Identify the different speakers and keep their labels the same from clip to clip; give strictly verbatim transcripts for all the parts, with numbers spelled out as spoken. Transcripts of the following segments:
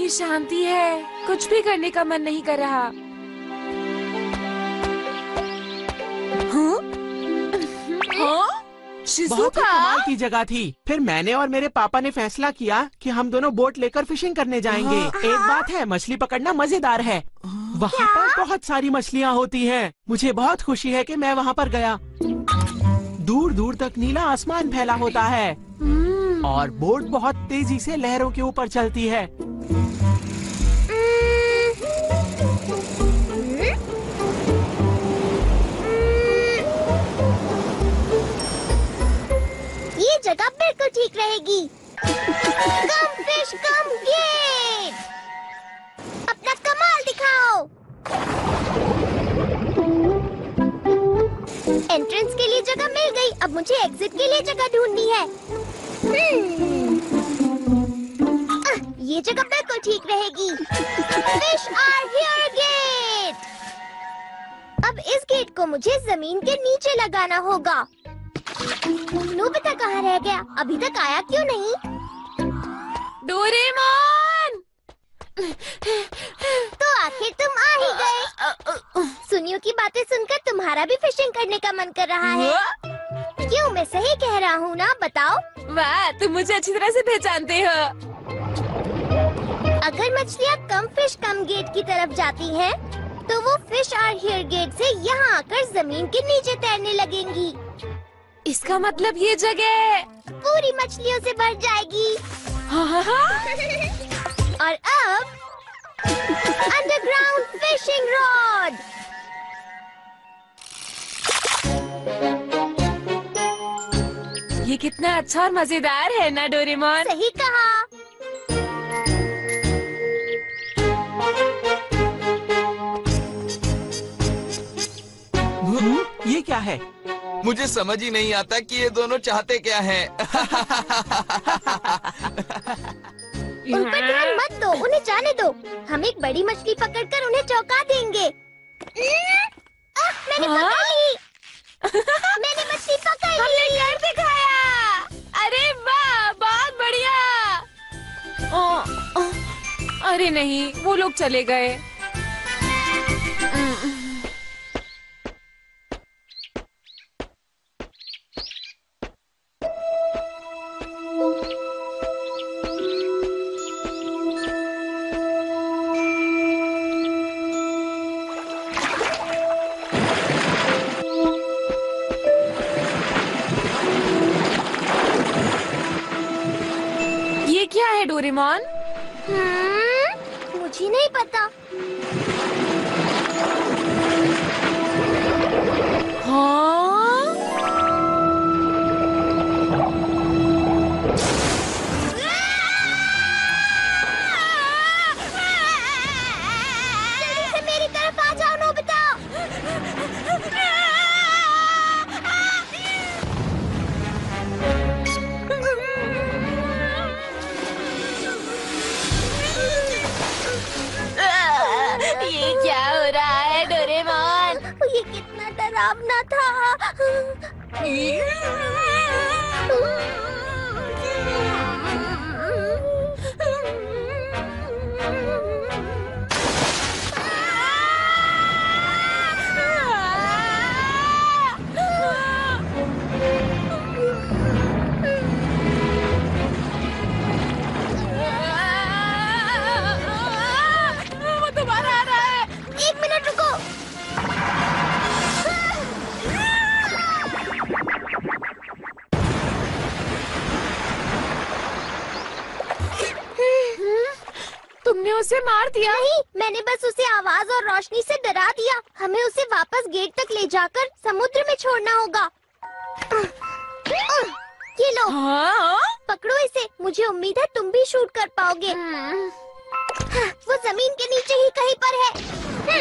Speaker 1: कितनी शांति है, कुछ भी करने का मन नहीं कर रहा। हाँ? हाँ?
Speaker 2: बहुत ही कमाल की जगह थी। फिर मैंने और मेरे पापा ने फैसला किया कि हम दोनों बोट लेकर फिशिंग करने जाएंगे। एक बात है, मछली पकड़ना मजेदार है। वहाँ पर बहुत सारी मछलियाँ होती हैं। मुझे बहुत खुशी है कि मैं वहाँ पर गया। दूर दूर तक नीला आसमान फैला होता है और बोट बहुत तेजी से लहरों के ऊपर चलती है।
Speaker 3: ये जगह बिल्कुल ठीक रहेगी। कम फिश कम गेट, अपना कमाल दिखाओ। एंट्रेंस के लिए जगह मिल गई, अब मुझे एग्जिट के लिए जगह ढूंढनी है। आ, ये जगह बिल्कुल ठीक रहेगी। Fish are here gate. अब इस गेट को मुझे जमीन के नीचे लगाना होगा। नोबिता कहाँ रह गया? अभी तक आया क्यों नहीं?
Speaker 1: डोरेमोन!
Speaker 3: तो आखिर तुम आ ही गए। सुनियो की बातें सुनकर तुम्हारा भी फिशिंग करने का मन कर रहा है। क्यों, मैं सही कह रहा हूँ ना? बताओ।
Speaker 1: वाह, तुम मुझे अच्छी तरह से पहचानते हो।
Speaker 3: अगर मछलियाँ कम फिश कम गेट की तरफ जाती हैं, तो वो फिश आर हियर गेट से यहाँ आकर जमीन के नीचे तैरने लगेंगी।
Speaker 1: इसका मतलब ये जगह
Speaker 3: पूरी मछलियों से भर जाएगी।
Speaker 1: हाँ हाँ हाँ।
Speaker 3: और अब अंडरग्राउंड फिशिंग रॉड।
Speaker 1: ये कितना अच्छा और मजेदार है ना डोरेमोन?
Speaker 3: सही कहा।
Speaker 2: ये क्या है?
Speaker 4: मुझे समझ ही नहीं आता कि ये दोनों चाहते क्या हैं।
Speaker 3: उन पर ध्यान मत दो, उन्हें जाने दो। हम एक बड़ी मछली पकड़कर उन्हें चौंका देंगे। आ, मैंने
Speaker 1: हाँ?
Speaker 3: पकड़ ली। मैंने मछली पकड़ ली।
Speaker 1: हमने कर दिखाया। अरे वाह, बहुत बढ़िया। ओ, ओ, अरे नहीं, वो लोग चले गए। क्या है डोरेमोन?
Speaker 3: हम्म, मुझे नहीं पता।
Speaker 1: हाँ?
Speaker 3: जल्दी से मेरी तरफ आ जाओ नोबिता।
Speaker 1: ये क्या हो रहा है डोरेमोन?
Speaker 3: ये कितना डरावना था।
Speaker 1: वो दोबारा आ रहा है।
Speaker 3: एक मिनट रुको।
Speaker 1: तुमने उसे मार दिया?
Speaker 3: नहीं, मैंने बस उसे आवाज और रोशनी से डरा दिया। हमें उसे वापस गेट तक ले जाकर समुद्र में छोड़ना होगा। ये लो।
Speaker 1: हाँ?
Speaker 3: पकड़ो इसे। मुझे उम्मीद है तुम भी शूट कर पाओगे। वो जमीन के नीचे ही कहीं पर है।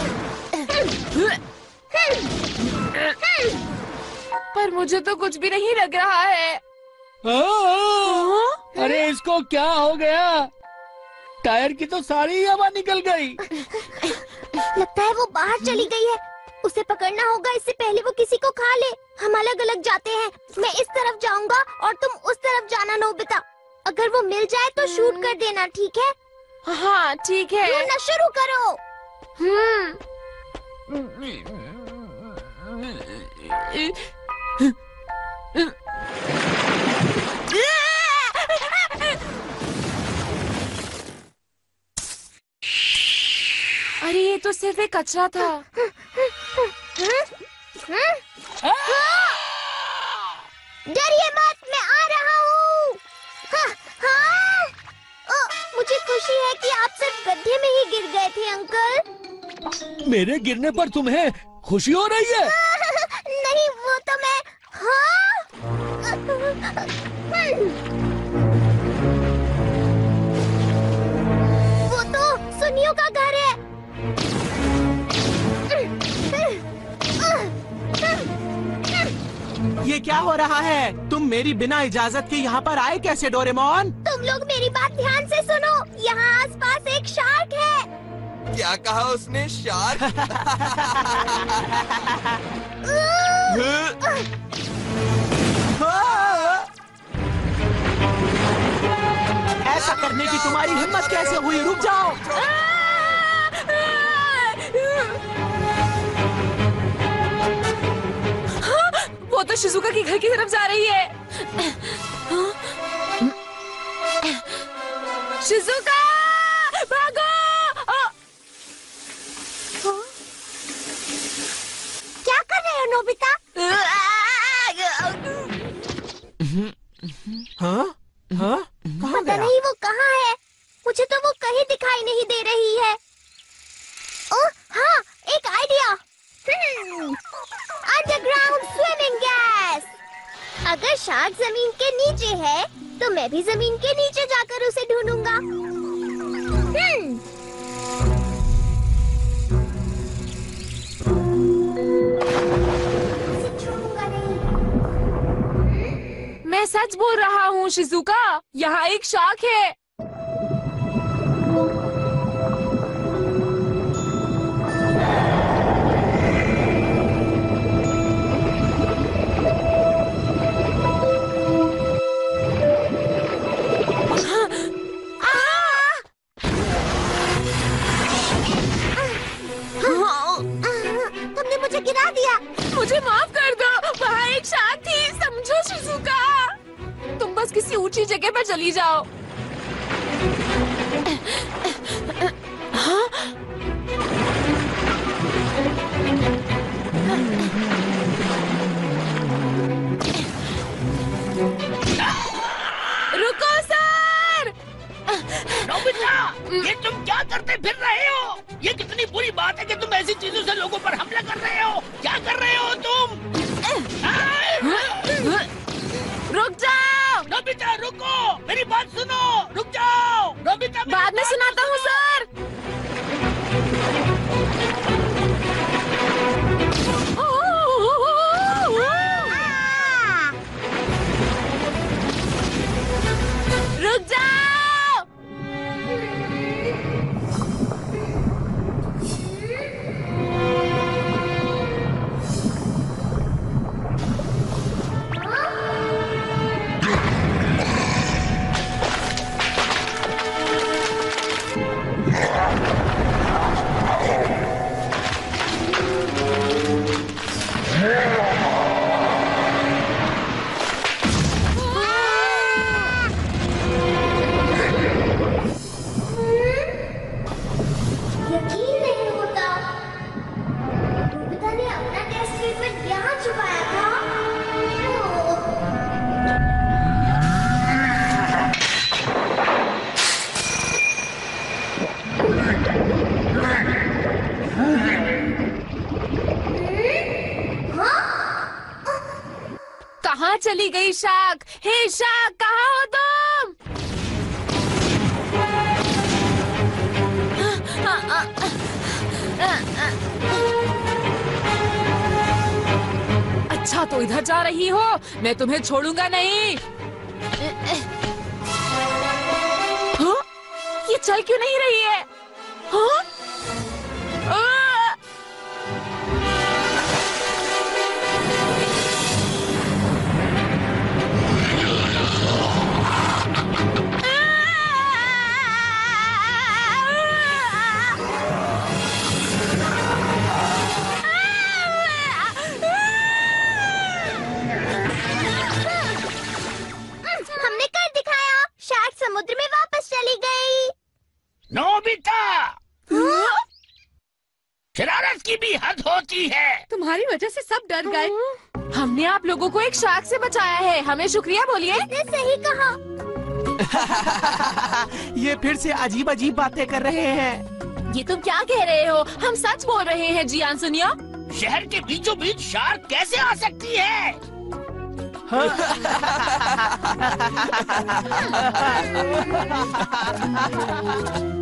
Speaker 1: पर मुझे तो कुछ भी नहीं लग रहा है।
Speaker 5: हाँ? अरे इसको क्या हो गया? टायर की तो सारी हवा निकल गई।
Speaker 3: लगता है वो बाहर चली गई है। उसे पकड़ना होगा इससे पहले वो किसी को खा ले। हम अलग अलग जाते हैं। मैं इस तरफ जाऊंगा और तुम उस तरफ जाना नोबिता। अगर वो मिल जाए तो शूट कर देना, ठीक है?
Speaker 1: हाँ ठीक है।
Speaker 3: ढूंढना शुरू करो।
Speaker 1: हम्म। अरे ये तो सिर्फ एक कचरा था।
Speaker 3: डरिए मत, मैं आ रहा हूँ। हाँ, हाँ। ओ, मुझे खुशी है कि आप सिर्फ गड्ढे में ही गिर गए थे अंकल।
Speaker 5: मेरे गिरने पर तुम्हें खुशी हो रही है?
Speaker 3: नहीं, वो तो मैं। हाँ। वो तो सुनियो का घर है।
Speaker 2: ये क्या हो रहा है? तुम मेरी बिना इजाजत के यहाँ पर आए कैसे डोरेमोन?
Speaker 3: तुम लोग मेरी बात ध्यान से सुनो। यहाँ आसपास एक शार्क है।
Speaker 4: क्या कहा उसने? शार्क?
Speaker 2: ऐसा करने की तुम्हारी हिम्मत कैसे हुई? रुक जाओ।
Speaker 1: वो तो शिजुका के घर की तरफ जा रही है। शिजुका, भागो!
Speaker 3: क्या कर रहे हो नोबिता?
Speaker 2: हाँ? हाँ? कहाँ
Speaker 3: पता
Speaker 2: गया?
Speaker 3: नहीं वो कहाँ है। मुझे तो वो कहीं दिखाई नहीं दे रही है। ओह हाँ, एक आइडिया। Underground swimming gas. अगर शार्क जमीन के नीचे है, तो मैं भी जमीन के नीचे जाकर उसे ढूंढूंगा। हम्म। उसे छूऊंगा नहीं।
Speaker 1: मैं सच बोल रहा हूँ शिजुका, यहाँ एक शार्क है।
Speaker 3: तुमने मुझे गिरा दिया।
Speaker 1: मुझे माफ कर दो, वहाँ एक शार्क थी, समझो शिजुका। तुम बस किसी ऊंची जगह पर चली जाओ। हाँ? रुको सर!
Speaker 5: नोबिता, ये तुम क्या करते फिर रहे हो? ये कितनी बुरी बात है कि तुम ऐसी चीजों से लोगों पर हमला कर रहे हो। क्या कर रहे हो तुम?
Speaker 1: रुक जाओ!
Speaker 5: नोबिता रुको, मेरी बात सुनो, रुक जाओ। नोबिता
Speaker 1: बाद में सुनाता हूँ सर। रुक जाओ!
Speaker 3: यकीन नहीं होता। नोबिता ने अपना टेस्ट पेपर यहाँ छुपाया था।
Speaker 1: कहाँ चली गई शार्क? हे शार्क, कहाँ हो तुम? अच्छा तो इधर जा रही हो, मैं तुम्हें छोड़ूंगा नहीं। हाँ? ये चल क्यों नहीं रही है? हाँ? आ!
Speaker 5: लालच की भी हद होती है।
Speaker 6: तुम्हारी वजह से सब डर गए।
Speaker 1: हमने आप लोगों को एक शार्क से बचाया है, हमें शुक्रिया बोलिए।
Speaker 3: इसने सही कहा।
Speaker 2: ये फिर से अजीब अजीब बातें कर रहे हैं।
Speaker 1: ये तुम क्या कह रहे हो? हम सच बोल रहे हैं जियान सुनियो।
Speaker 5: शहर के बीचों बीच शार्क कैसे आ सकती है?
Speaker 2: हाँ।